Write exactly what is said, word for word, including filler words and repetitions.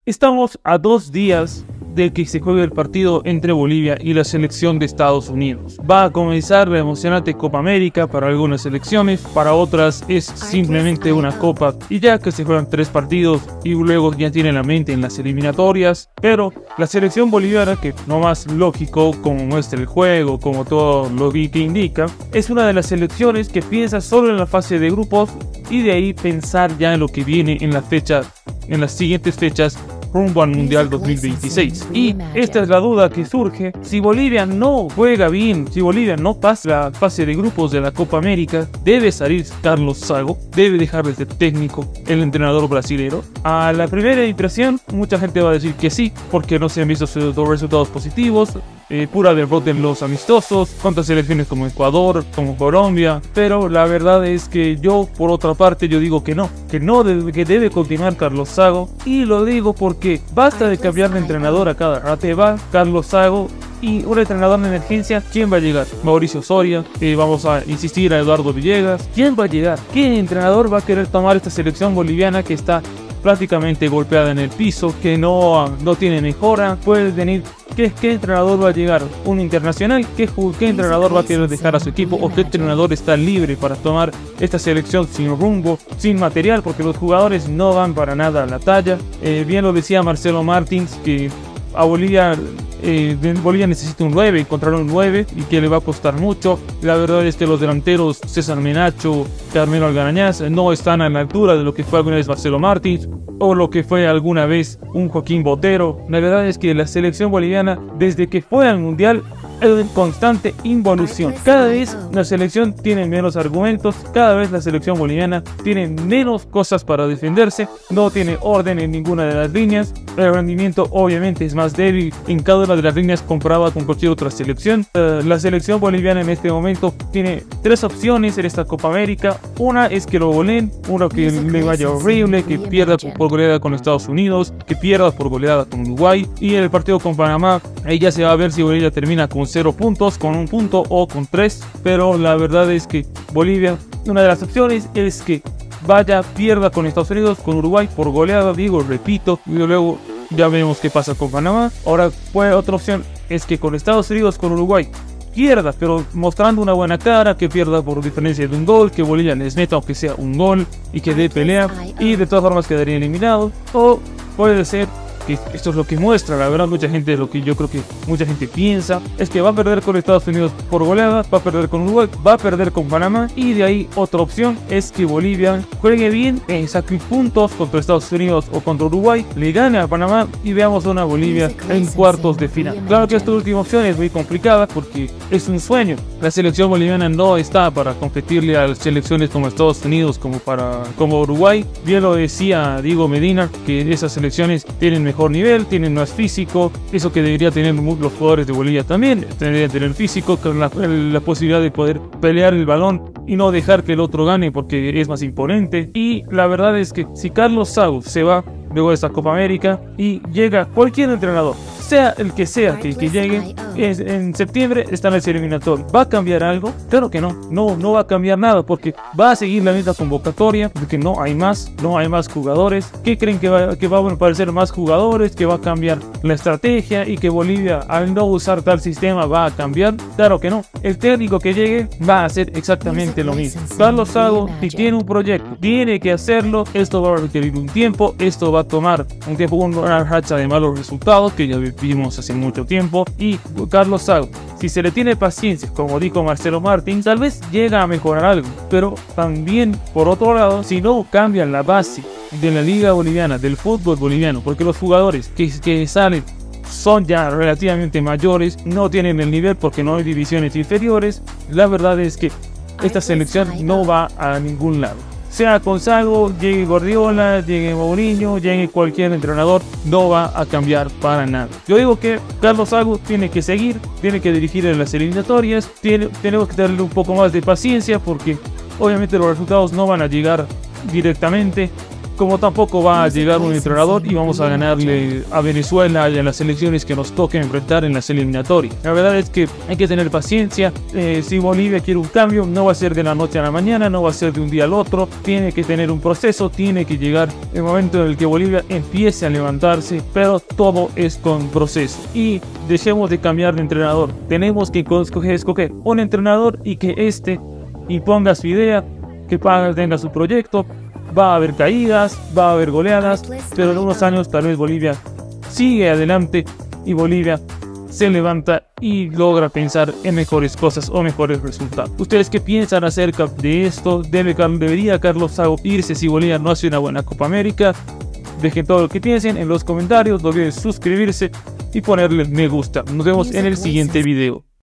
Estamos a dos días de que se juegue el partido entre Bolivia y la selección de Estados Unidos. Va a comenzar la emocionante Copa América para algunas selecciones, para otras es simplemente una copa y ya que se juegan tres partidos y luego ya tienen la mente en las eliminatorias. Pero la selección boliviana, que no más lógico como muestra el juego, como todo lo que indica, es una de las selecciones que piensa solo en la fase de grupos y de ahí pensar ya en lo que viene en la fecha, en las siguientes fechas rumbo al Mundial dos mil veintiséis. Y esta es la duda que surge: si Bolivia no juega bien, si Bolivia no pasa la fase de grupos de la Copa América, ¿debe salir Carlos Zago? ¿Debe dejar de ser técnico el entrenador brasilero? A la primera impresión, mucha gente va a decir que sí, porque no se han visto resultados positivos. Eh, pura derrota en los amistosos contra selecciones como Ecuador, como Colombia, pero la verdad es que yo, por otra parte, yo digo que no, que no debe, que debe continuar Carlos Zago, y lo digo porque basta de cambiar de entrenador a cada rato. Va Carlos Zago y un entrenador de emergencia, ¿quién va a llegar? Mauricio Soria, eh, vamos a insistir a Eduardo Villegas, ¿quién va a llegar? ¿Qué entrenador va a querer tomar esta selección boliviana que está prácticamente golpeada en el piso, que no, no tiene mejora? Puede venir, ¿qué, qué entrenador va a llegar? ¿Un internacional? ¿Qué, ¿Qué entrenador va a querer dejar a su equipo? ¿O qué entrenador está libre para tomar esta selección sin rumbo, sin material? Porque los jugadores no van para nada a la talla. Eh, bien lo decía Marcelo Martins, que a Bolivia, eh, Bolivia necesita un nueve, encontrar un nueve y que le va a costar mucho. La verdad es que los delanteros César Menacho, Carmelo Algarañaz no están a la altura de lo que fue alguna vez Marcelo Martins o lo que fue alguna vez un Joaquín Botero. La verdad es que la selección boliviana, desde que fue al Mundial, en constante involución. Cada vez la selección tiene menos argumentos, cada vez la selección boliviana tiene menos cosas para defenderse, no tiene orden en ninguna de las líneas, el rendimiento obviamente es más débil en cada una de las líneas comparada con cualquier otra selección. Uh, la selección boliviana en este momento tiene tres opciones en esta Copa América: una es que lo goleen, uno que le vaya horrible, que pierda por goleada con Estados Unidos, que pierda por goleada con Uruguay, y en el partido con Panamá ahí ya se va a ver si Bolivia termina con cero puntos, con un punto o con tres. Pero la verdad es que Bolivia, una de las opciones es que vaya, pierda con Estados Unidos, con Uruguay por goleada, digo, repito, y luego ya vemos qué pasa con Panamá. Ahora, pues, otra opción es que con Estados Unidos, con Uruguay pierda, pero mostrando una buena cara, que pierda por diferencia de un gol, que Bolivia les meta aunque sea un gol y que dé pelea y de todas formas quedaría eliminado. O puede ser que esto es lo que muestra, la verdad, mucha gente, lo que yo creo que mucha gente piensa, es que va a perder con Estados Unidos por goleada, va a perder con Uruguay, va a perder con Panamá, y de ahí otra opción es que Bolivia juegue bien, eh, saque puntos contra Estados Unidos o contra Uruguay, le gane a Panamá y veamos una Bolivia en cuartos de final. Claro que esta última opción es muy complicada porque es un sueño. La selección boliviana no está para competirle a las selecciones como Estados Unidos, como para como Uruguay. Bien lo decía Diego Medina, que esas selecciones tienen mejor nivel, tienen más físico, eso que debería tener los jugadores de Bolivia también, deberían tener físico, con la, la posibilidad de poder pelear el balón y no dejar que el otro gane porque es más imponente. Y la verdad es que si Carlos Zago se va luego de esta Copa América y llega cualquier entrenador, sea el que sea que, que llegue, es, en septiembre está en el eliminatorio, ¿va a cambiar algo? Claro que no, no, no va a cambiar nada, porque va a seguir la misma convocatoria, porque no hay más, no hay más jugadores. ¿Qué creen que va, que va a aparecer más jugadores, que va a cambiar la estrategia y que Bolivia al no usar tal sistema va a cambiar? Claro que no, el técnico que llegue va a hacer exactamente lo mismo. Carlos Zago, si tiene un proyecto, tiene que hacerlo, esto va a requerir un tiempo, esto va a tomar un tiempo, una racha de malos resultados que ya vimos hace mucho tiempo. Y Carlos Zago, si se le tiene paciencia, como dijo Marcelo Martins, tal vez llega a mejorar algo, pero también por otro lado, si no cambian la base de la liga boliviana, del fútbol boliviano, porque los jugadores que, que salen son ya relativamente mayores, no tienen el nivel porque no hay divisiones inferiores, la verdad es que esta selección no va a ningún lado. Sea con Zago, llegue Guardiola, llegue Mourinho, llegue cualquier entrenador, no va a cambiar para nada. Yo digo que Carlos Zago tiene que seguir, tiene que dirigir en las eliminatorias, tiene, tenemos que darle un poco más de paciencia porque obviamente los resultados no van a llegar directamente. como tampoco va a llegar un entrenador y vamos a ganarle a Venezuela y a las selecciones que nos toquen enfrentar en las eliminatorias. La verdad es que hay que tener paciencia. Eh, si Bolivia quiere un cambio, no va a ser de la noche a la mañana, no va a ser de un día al otro, tiene que tener un proceso, tiene que llegar el momento en el que Bolivia empiece a levantarse, pero todo es con proceso. Y dejemos de cambiar de entrenador, tenemos que escoger, escoger un entrenador y que este imponga su idea, que paga, tenga su proyecto. Va a haber caídas, va a haber goleadas, pero en unos años tal vez Bolivia sigue adelante y Bolivia se levanta y logra pensar en mejores cosas o mejores resultados. ¿Ustedes qué piensan acerca de esto? ¿Debe, ¿Debería Carlos Sago irse si Bolivia no hace una buena Copa América? Dejen todo lo que piensen en los comentarios, no olviden suscribirse y ponerle me gusta. Nos vemos en el siguiente video.